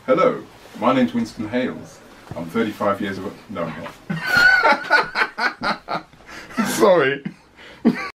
Hello, my name's Winston Hayles. I'm 35 years old. No, I'm not. Sorry.